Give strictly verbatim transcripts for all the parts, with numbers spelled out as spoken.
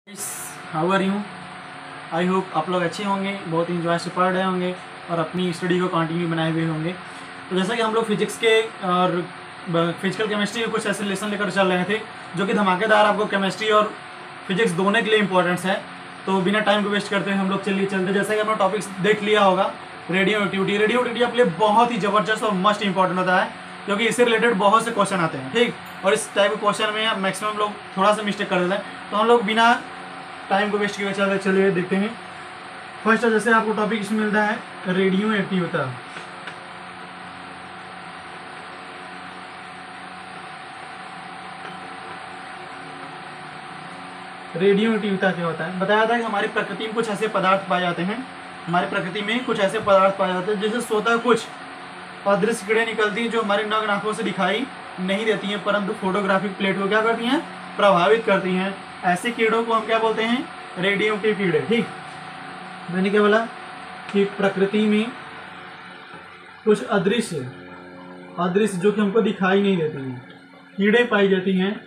How are you. I hope आप लोग अच्छे होंगे, बहुत इंजॉय से पढ़ रहे होंगे और अपनी स्टडी को कंटिन्यू बनाए हुए होंगे। तो जैसा कि हम लोग फिजिक्स के और फिजिकल केमिस्ट्री के कुछ ऐसे लेसन लेकर चल रहे थे जो कि धमाकेदार आपको केमिस्ट्री और फिजिक्स दोनों के लिए इंपॉर्टेंस है। तो बिना टाइम को वेस्ट करते हुए हम लोग चलिए चलते। जैसा कि आपने टॉपिक्स देख लिया होगा, रेडियो एक्टिविटी रेडियो एक्टिविटी आपके लिए बहुत ही जबरदस्त और मस्ट इंपॉर्टेंट होता है क्योंकि इससे रिलेटेड बहुत से क्वेश्चन आते हैं। ठीक, और इस टाइप के क्वेश्चन में मैक्सिमम लोग थोड़ा सा मिस्टेक कर देते हैं, तो हम लोग बिना टाइम को वेस्ट किए चलते चलिए देखते हैं। फर्स्ट जैसे आपको टॉपिक इसमें मिलता है रेडियो एक्टिविटी। रेडियो एक्टिविटी क्या होता है? बताया था कि हमारी प्रकृति में कुछ ऐसे पदार्थ पाए जाते हैं हमारी प्रकृति में कुछ ऐसे पदार्थ पाए जाते हैं जिससे स्वतः कुछ अदृश्य किरणें निकलती हैं जो हमारी नग्न आंखों से दिखाई नहीं देती हैं, परंतु फोटोग्राफिक प्लेट को क्या करती हैं? प्रभावित करती हैं। ऐसे किरणों को हम क्या बोलते हैं? रेडियो की किरणें। ठीक, मैंने क्या बोला कि प्रकृति में कुछ अदृश्य अदृश्य जो कि हमको दिखाई नहीं देती हैं कीड़े पाई जाती हैं,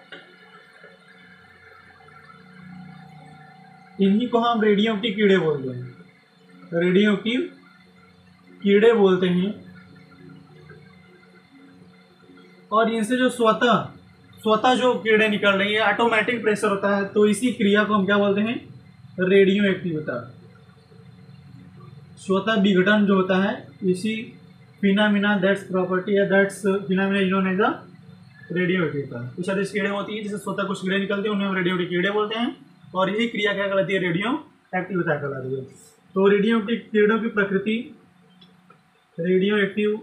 इन्हीं को हम रेडियो एक्टिव कीड़े बोलते हैं। रेडियो एक्टिव कीड़े बोलते हैं। और इनसे जो स्वतः स्वतः जो कीड़े निकल रही है, ऑटोमेटिक प्रेशर होता है, तो इसी क्रिया को हम क्या बोलते हैं? Radioactivity. स्वतः विघटन जो होता है, इसी फिनोमेना दैट्स प्रॉपर्टी या that's phenomena is known as the radioactivity. कुछ अधिक कीड़े होती हैं जिससे स्वतः कुछ कीड़े निकलते हैं, उन्हें हम रेडियो एक्टिव कीड़े बोलते हैं। और यही क्रिया क्या कहलाती है? रेडियो एक्टिविटी कहलाती है। तो रेडियो एक्टिव कीड़ों की प्रकृति, रेडियो एक्टिव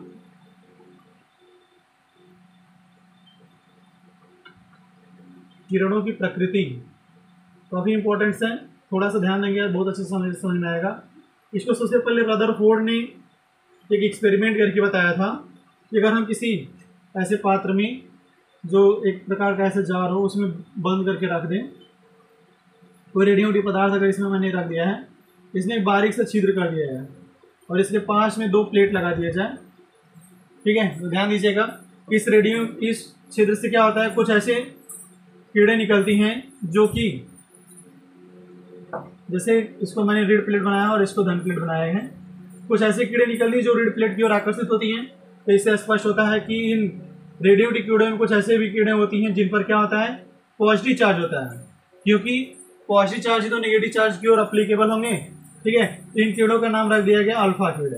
किरणों की प्रकृति काफी इंपॉर्टेंट है, थोड़ा सा ध्यान देंगे बहुत अच्छे से समझ समझ में आएगा। इसको सबसे पहले रदरफोर्ड ने एक एक्सपेरिमेंट करके बताया था कि अगर हम किसी ऐसे पात्र में जो एक प्रकार का ऐसे जार हो उसमें बंद करके रख दें, कोई रेडियो एक्टिव पदार्थ अगर इसमें मैंने रख दिया है, इसने एक बारीक सा छिद्र कर दिया है और इसके पास में दो प्लेट लगा दिया जाए। ठीक है, तो ध्यान दीजिएगा, इस रेडियो इस छिद्र से क्या होता है? कुछ ऐसे कीड़े निकलती हैं जो कि जैसे इसको मैंने रीड प्लेट बनाया और इसको धन प्लेट बनाए हैं, कुछ ऐसे कीड़े निकलती हैं जो रीड प्लेट की ओर आकर्षित होती हैं। तो इससे स्पष्ट होता है कि इन रेडियो एक्टिव कीड़ों में कुछ ऐसे भी कीड़े होती हैं जिन पर क्या होता है? पॉजिटिव चार्ज होता है, क्योंकि पॉजिटिव चार्ज ही तो नेगेटिव चार्ज की ओर अप्लीकेबल होंगे। ठीक है, इन कीड़ों का नाम रख दिया गया अल्फा कीड़े।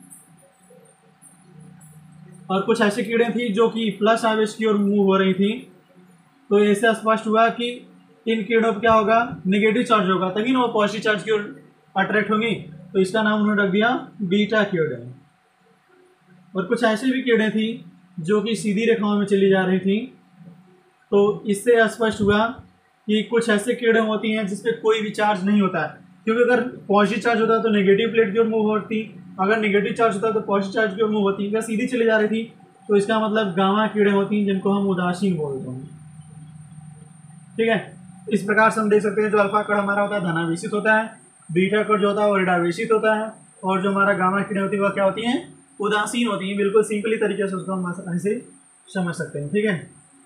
और कुछ ऐसे कीड़े थी जो कि प्लस आवेश की ओर मूव हो रही थी, तो ऐसे स्पष्ट हुआ कि इन कीड़ों पर क्या होगा? नेगेटिव चार्ज होगा, तभी ना वो पॉजिटिव चार्ज की ओर अट्रैक्ट होंगी। तो इसका नाम उन्होंने रख दिया बीटा कीड़े। और कुछ ऐसे भी कीड़े थी जो कि सीधी रेखाओं में चली जा रही थी, तो इससे स्पष्ट हुआ कि कुछ ऐसे कीड़े होती हैं जिसपे कोई भी चार्ज नहीं होता है, क्योंकि अगर पॉजिटिव चार्ज होता है तो नेगेटिव प्लेट की ओर मूव होती, अगर नेगेटिव चार्ज होता है तो पॉजिटिव चार्ज की ओर मूव होती। अगर सीधी चली जा रही थी तो इसका मतलब गामा कीड़े होती हैं जिनको हम उदासीन बोलते हैं। ठीक है, इस प्रकार से हम देख सकते हैं जो अल्फा कण हमारा होता है धनावेशित होता है, बीटा कण जो होता है वो ऋणावेशित होता है, और जो हमारा गामा कीड़े होती है वह क्या होती हैं? उदासीन होती हैं। बिल्कुल सिंपली तरीके से उसको हम ऐसे समझ सकते हैं। ठीक है,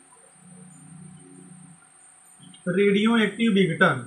रेडियो एक्टिव विघटन।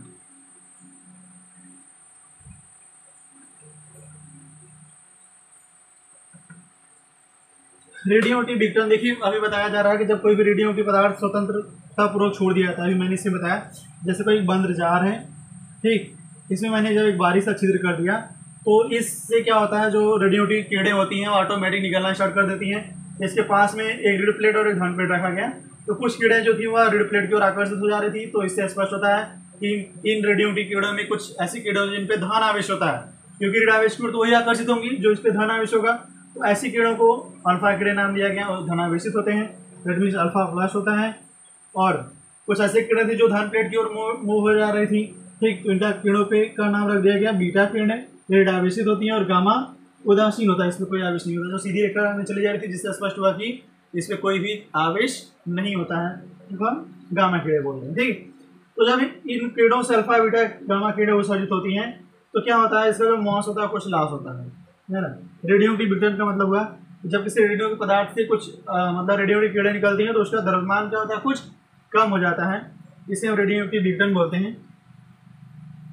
रेडियो एक्टिव विघटन देखिए, अभी बताया जा रहा है कि जब कोई भी रेडियो एक्टिव पदार्थ स्वतंत्रता पूर्वक छोड़ दिया था, अभी मैंने इसे बताया जैसे कोई बंद जार है, ठीक, इसमें मैंने जब एक बारीक सा छिद्र कर दिया तो इससे क्या होता है? जो रेडियो एक्टिव कीड़े होती हैं वो ऑटोमेटिक निकलना स्टार्ट कर देती हैं। इसके पास में एक रीड प्लेट और एक धन प्लेट रखा गया, तो कुछ कीड़े जो थी वह रीड प्लेट की ओर आकर्षित हो जा रही थी। तो इससे स्पष्ट होता है कि इन रेडियो एक्टिव कीड़ों में कुछ ऐसे कीड़े होते हैं जिन पे धन आवेश होता है, क्योंकि रीड आवेश की ओर तो वही आकर्षित होंगी जो इस पे धन आवेश होगा। तो ऐसे कीड़ों को अल्फा कीड़े नाम दिया गया और धनावेशित होते हैं, दैट मीन्स अल्फा प्लस होता है। और कुछ ऐसे कीड़े थे जो धन प्लेट की ओर मूव हो जा रही थी, ठीक, तो इनका कीड़ों पे का नाम रख दिया गया बीटा कीड़े। रीड आवेशित होती हैं और गामा उदासीन होता है, इसमें कोई आवेश नहीं होता, जो सीधी रेखा में चली जा रही थी, जिससे स्पष्ट हुआ कि इसमें कोई भी आवेश नहीं होता है, इनको हम गामा कीड़े बोलते हैं। ठीक, तो जब इन कीड़ों से अल्फा बीटा गामा कीड़े उत्सर्जित होती हैं तो क्या होता है? इसका जो मॉस होता है कुछ लॉस होता है, है ना। रेडियो एक्टिव विघटन का मतलब हुआ जब किसी रेडियो के पदार्थ से कुछ आ, मतलब रेडियो एक्टिव कीड़े निकलती हैं तो उसका द्रव्यमान क्या होता है? कुछ कम हो जाता है, इसे हम रेडियो एक्टिव विघटन बोलते हैं।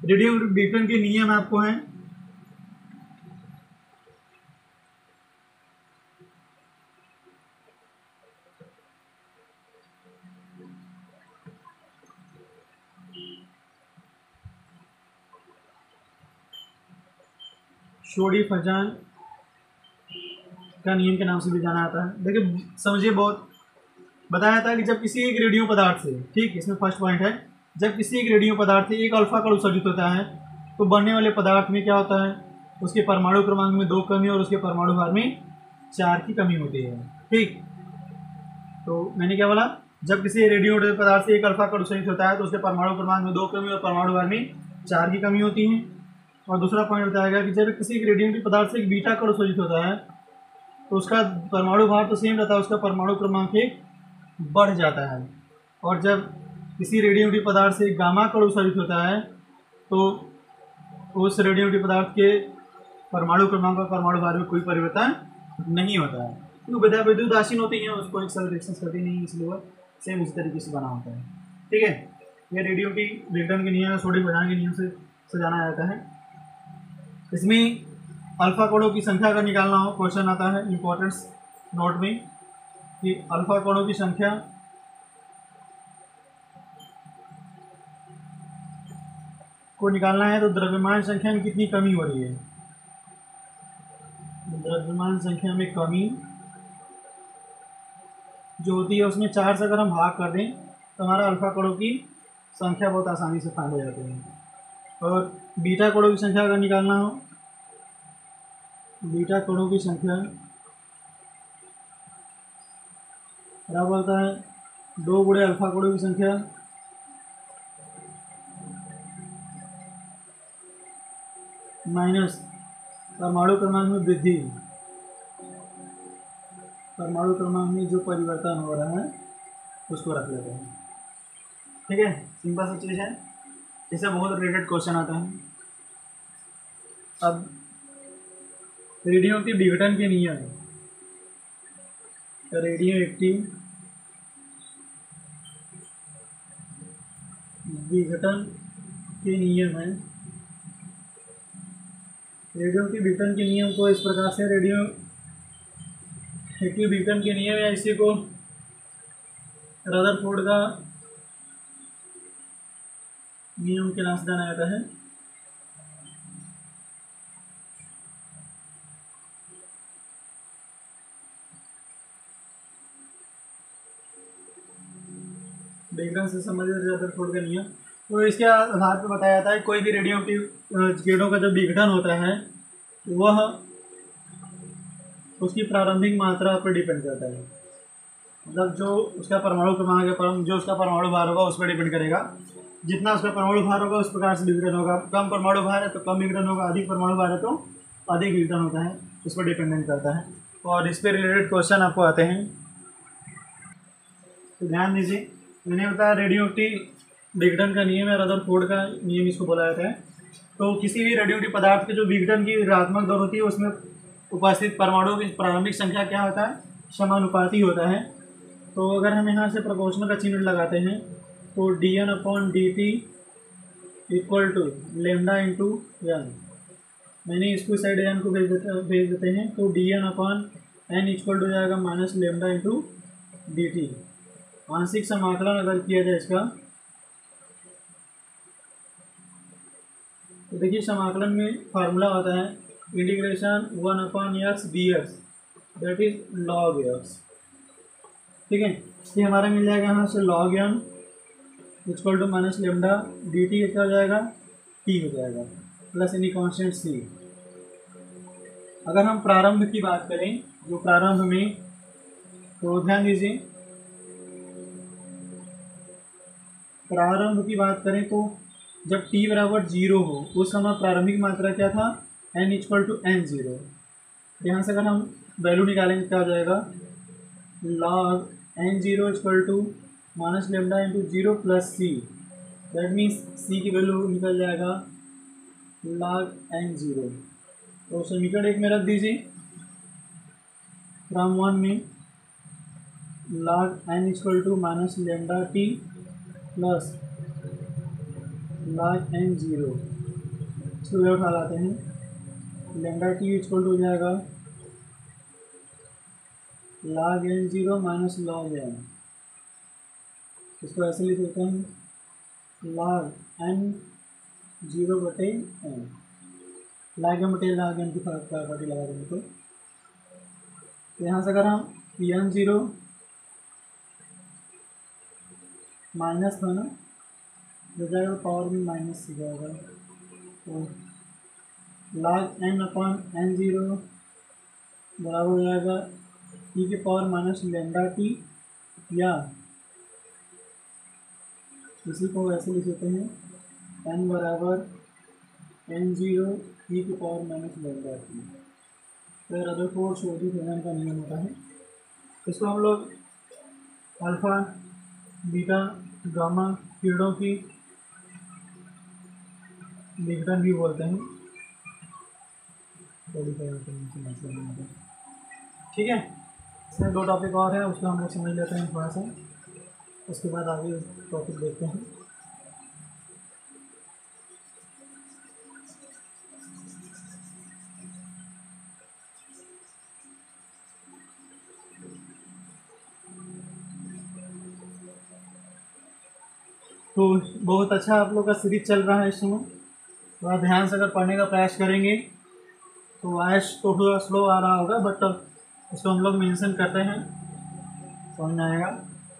रेडियो विघटन के नियम आपको हैं, शोडी फजान का नियम के नाम से भी जाना जाता है। देखिए समझिए, बहुत बताया था कि जब किसी एक रेडियो पदार्थ से, ठीक, इसमें फर्स्ट पॉइंट है, जब किसी एक रेडियो पदार्थ से एक अल्फा कण उत्सर्जित होता है तो बनने वाले पदार्थ में क्या होता है, उसके परमाणु क्रमांक में दो कमी और उसके परमाणु भार में चार की कमी होती है। ठीक, तो मैंने क्या बोला, जब किसी रेडियो पदार्थ से एक अल्फा कण उत्सर्जित होता है तो उसके परमाणु क्रमांक में दो कमी और परमाणु भार में चार की कमी होती है। और दूसरा पॉइंट बताएगा कि जब किसी रेडियो पदार्थ से एक बीटा कण उत्सर्जित होता है तो उसका परमाणु भार तो सेम रहता है, उसका परमाणु क्रमांक एक बढ़ जाता है। और जब किसी रेडियोएक्टिव पदार्थ से गामा कण उत्सर्जित होता है तो उस रेडियोएक्टिव पदार्थ के परमाणु क्रमांक और परमाणु भार में कोई परिवर्तन नहीं होता है, क्योंकि विद्या विद्युत उदासीन होती हैं, उसको एक साथ रिएक्शन करती नहीं, इसलिए वह सेम उसी तरीके से बना होता है। ठीक है, यह रेडियोएक्टिव विघटन के नियम, सोडियम फजान के नियम से जाना जाता है। इसमें अल्फा कणों की संख्या का निकालना हो, क्वेश्चन आता है इंपॉर्टेंस नोट में कि अल्फा कणों की संख्या को निकालना है तो द्रव्यमान संख्या में कितनी कमी हो रही है। द्रव्यमान संख्या में कमी जो होती है उसमें चार से अगर हम भाग कर दें तो हमारा अल्फा कणों की संख्या बहुत आसानी से फाइंड हो जाती है। और बीटा कणों की संख्या अगर निकालना हो, बीटा कणों की संख्या बराबर होता है दो गुणे अल्फा कणों की संख्या माइनस परमाणु क्रमांक में वृद्धि, परमाणु क्रमांक में जो परिवर्तन हो रहा है उसको रख लेते हैं। ठीक है, सिंपल सा चीज़ है, इससे बहुत रिलेटेड क्वेश्चन आता है। अब रेडियोएक्टिव विघटन के नियम, रेडियोएक्टिव विघटन के नियम है। रेडियोएक्टिव विघटन के नियम को इस प्रकार से, रेडियो एक्टिव विघटन के नियम या इसी को रदरफोर्ड का नियम के नाम से जाना जाता है। विघटन से संबंधित रदरफोर्ड का नियम, तो इसके आधार पर बताया जाता है कोई भी रेडियोएक्टिव किरणों का जब विघटन होता है वह उसकी प्रारंभिक मात्रा पर डिपेंड करता है। मतलब जो उसका परमाणु क्रमांक है, जो उसका परमाणु भार होगा उस पर डिपेंड करेगा। जितना उसका परमाणु भार होगा उस प्रकार से विघटन होगा। कम परमाणु भार है तो कम विघटन होगा, अधिक परमाणु भार है तो अधिक विघटन होता है, उस पर डिपेंडेंट करता है। और इस पर रिलेटेड क्वेश्चन आपको आते हैं, तो ध्यान दीजिए। मैंने बताया रेडियोएक्टिव विघटन का नियम है, रदरफोर्ड का नियम इसको बोला जाता है। तो किसी भी रेडियोएक्टिव पदार्थ के जो विघटन की ऋणात्मक दर होती है उसमें उपस्थित परमाणुओं की प्रारंभिक संख्या क्या होता है, समानुपाती होता है। तो अगर हम यहाँ से प्रोपोर्शनल का चिन्ह लगाते हैं तो d n upon d t equal to lambda into n, मैंने इसको साइड एन को भेज देते भेज देते हैं तो d n upon n equal to जाएगा minus lambda into d t. आंशिक समाकलन अगर किया जाए इसका तो देखिए समाकलन में फार्मूला होता है integration one upon x d x that is log x. ठीक है, ये हमारा मिल जाएगा यहाँ से log n equal to minus lambda d t क्या हो जाएगा, टी हो जाएगा, प्लस एनी कॉन्स्टेंट सी। अगर हम प्रारंभ की बात करें, जो प्रारंभ में, तो ध्यान दीजिए प्रारंभ की बात करें तो जब t बराबर जीरो हो उस समय प्रारंभिक मात्रा क्या था, n equal to n zero. यहाँ से अगर हम वैल्यू निकालेंगे क्या हो जाएगा, log n zero equal to minus lambda into zero plus c, that means c की वैल्यू निकल जाएगा log एन जीरो। तो समीकरण एक में रख दीजिए, फ्रॉम वन में log n equal to minus lambda t plus log n zero, इसको उधर उठा लाते हैं, लेमडा टी इक्वल टू हो जाएगा log n zero minus log n, इसको ऐसे लिख देते हैं लाग एन जीरो बटे एन, लाग एन बटे लाग एन की प्रॉपर्टी लगा देंगे तो यहाँ से अगर हम पी एन जीरो माइनस था ना, हो जाएगा पावर में माइनस हो जाएगा, तो लाग एन अपॉन एन जीरो बराबर हो जाएगा ई के पावर माइनस लेमडा टी, या इसी को ऐसे लिख देते हैं एन बराबर एन जीरो ई के पावर माइनस लेमडा टी। फिर अदर फोर्स ओडी थ्योरम का नियम होता है, इसको हम लोग अल्फा बीटा गामा किरणों की विघटन भी बोलते हैं। ठीक है, इसमें दो टॉपिक और हैं, उसको हम लोग समझ लेते हैं थोड़ा सा, उसके बाद आगे टॉपिक देखते हैं। तो बहुत अच्छा आप लोग का सीरीज चल रहा है, इस समय थोड़ा ध्यान से अगर पढ़ने का प्रयास करेंगे तो वायस तो थोड़ा स्लो आ रहा होगा, बट उसको हम लोग मेंशन करते हैं, समझ में आएगा।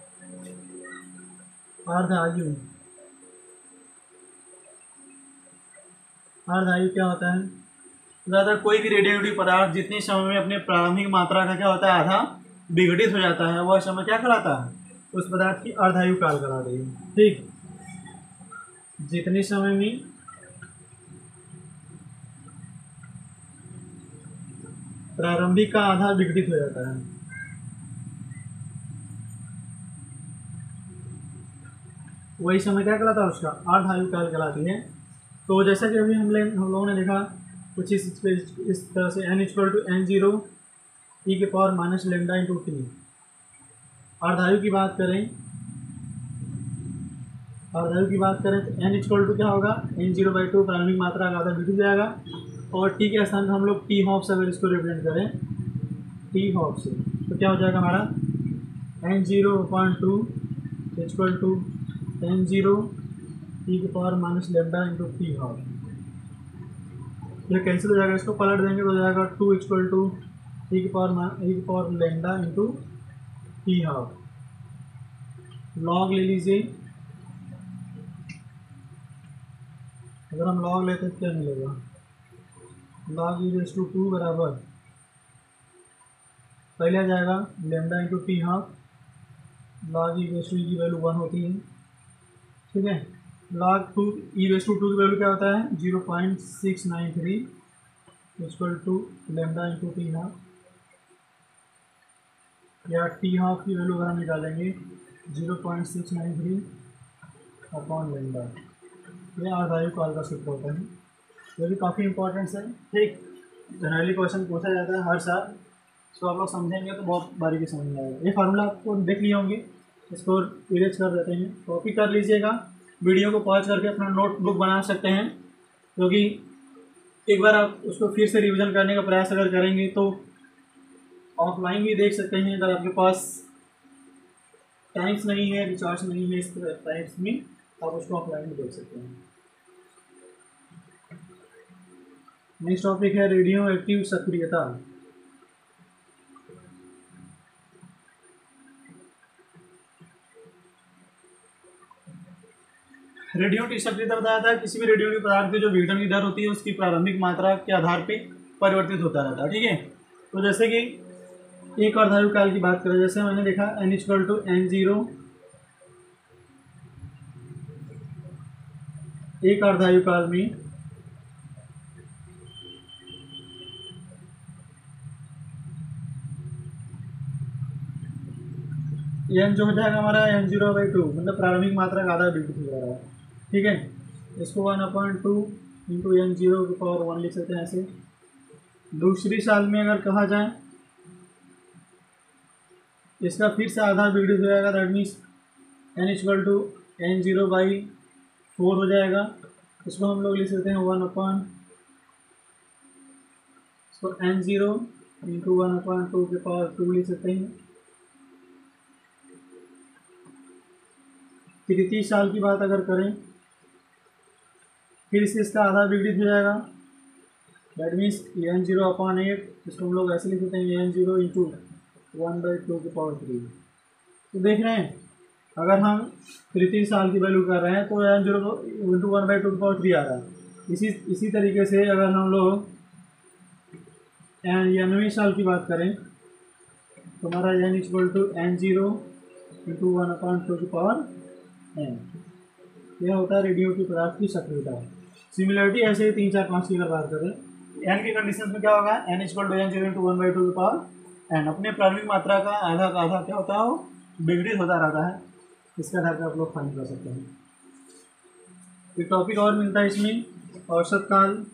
अर्धआयु, अर्धआयु क्या होता है? ज़्यादा कोई भी रेडियोएक्टिव पदार्थ जितने समय में अपने प्रारंभिक मात्रा का क्या होता है आधा विघटित हो जाता है, वह समय क्या कहलाता है? उस पदार्थ की अर्धआयु काल कहलाती है। ठीक, जितने समय में प्रारंभिक का आधा विघटित हो जाता है, वही समय क्या कहलाता है? उसका अर्धआयु काल कहलाती है। तो जैसा कि अभी हम हम लोगों ने देखा कुछ इस इस तरह से n equal to n zero e के power minus lambda into t. अर्धआयु की बात करें अर्धआयु की बात करें तो एन इक्वल टू क्या होगा? एन जीरो बाई टू प्रारंभिक मात्रा का आधा विघटित हो जाएगा, और टी के स्थान पर हम लोग टी हॉफ से अगर इसको रिप्रेजेंट करें टी हॉफ से, तो क्या हो जाएगा हमारा? N zero upon two equal to n zero e के power minus lambda into t half. ये कैंसिल हो जाएगा, इसको पलट देंगे तो हो जाएगा टू इक्वल टू ई के पावर ई के power lambda into t half. Log ले लीजिए, अगर हम लॉग लेते हैं तो क्या मिलेगा? Log e raise to two बराबर पहले आ जाएगा lambda into t half, log e raise to की वैल्यू वन होती है। ठीक है, log two e raise to two की वैल्यू क्या होता है? Zero point six nine three equal to lambda into t half, या टी हाफ की वैल्यू अगर हम निकालेंगे zero point six nine three upon lambda. ये अर्धआयु काल का सूत्र होता है, ये भी काफ़ी इंपॉर्टेंट है। ठीक, जनरली क्वेश्चन पूछा जाता है हर साल, इसको आप लोग समझेंगे तो बहुत बारीकी समझ में आएगा। ये फार्मूला आपको देख लिए होंगे, इसको इरेज कर देते हैं, कॉपी कर लीजिएगा, वीडियो को पॉज करके अपना नोटबुक बना सकते हैं, क्योंकि एक बार आप उसको फिर से रिवीजन करने का प्रयास अगर करेंगे तो ऑफलाइन भी देख सकते हैं। अगर आपके पास टाइम्स नहीं है, रिचार्ज नहीं है इस टाइम्स में, आप उसको ऑफलाइन भी देख सकते हैं। नेक्स्ट टॉपिक है रेडियो एक्टिव सक्रियता। रेडियो की सक्रियता बताया था किसी भी रेडियो पदार्थ की जो विघटन की दर होती है उसकी प्रारंभिक मात्रा के आधार पे परिवर्तित होता रहता है। ठीक है, तो जैसे कि एक अर्धआयु काल की बात करें, जैसे मैंने देखा n equal to n zero, एक अर्धआयु काल में एन जो हो जाएगा हमारा एन जीरो बाई टू, मतलब प्रारंभिक मात्रा का आधा विघटित हो रहा है। ठीक है, इसको one upon two into n zero के पावर वन लिख सकते हैं ऐसे। दूसरी साल में अगर कहा जाए इसका फिर से आधा विघटित हो जाएगा, that means n equal to n zero by four हो जाएगा, इसको हम लोग लिख सकते हैं वन अपॉन इसको n zero into one upon two के पावर टू लिख सकते हैं। तैंतीस साल की बात अगर करें फिर से इसका आधा विपरीत हो जाएगा, that means n zero upon eight, इसको हम लोग ऐसे लिख सकते हैं n zero into one by two के पावर थ्री। तो देख रहे हैं अगर हम तैंतीस साल की वैल्यू कर रहे हैं तो n zero into one by two के पावर थ्री आ रहा है। इसी इसी तरीके से अगर हम लोग एन यानवे साल की बात करें तो हमारा n equal to n zero into one upon two की पावर एन, यह होता है रेडियो की पदार्थ की सक्रियता। सिमिलरिटी ऐसे ही तीन चार पाँच की अगर बात करें, एन की कंडीशन में क्या होगा, n equal to n zero into one by two की पावर एन, अपने प्रारंभिक मात्रा का आधा का आधा क्या होता है वो विपरीत होता रहता है। इसके आधार पर आप लोग फाइंड कर सकते हैं। एक टॉपिक और मिलता है इसमें, औसत काल।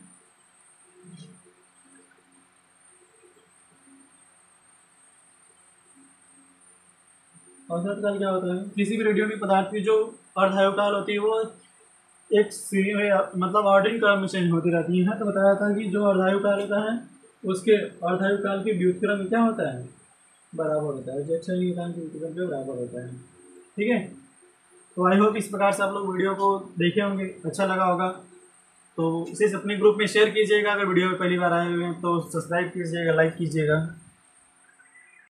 औसत काल क्या होता है, किसी भी रेडियोनिक पदार्थ की जो अर्धायु काल होती है वो एक सीरी में मतलब ऑर्डरिंग क्रम में चेंज होती रहती है। तो बताया था कि जो अर्धायु काल होता है उसके अर्धायु काल के व्युत्क्रम क्या होता है, बराबर होता है, जैसे ही काल के व्युत्क्रम के बराबर होता है। ठीक है, तो आई होप इस प्रकार से आप लोग वीडियो को देखे होंगे, अच्छा लगा होगा तो इसे अपने ग्रुप में शेयर कीजिएगा। अगर वीडियो में पहली बार आए हुए हैं तो सब्सक्राइब कीजिएगा, लाइक कीजिएगा।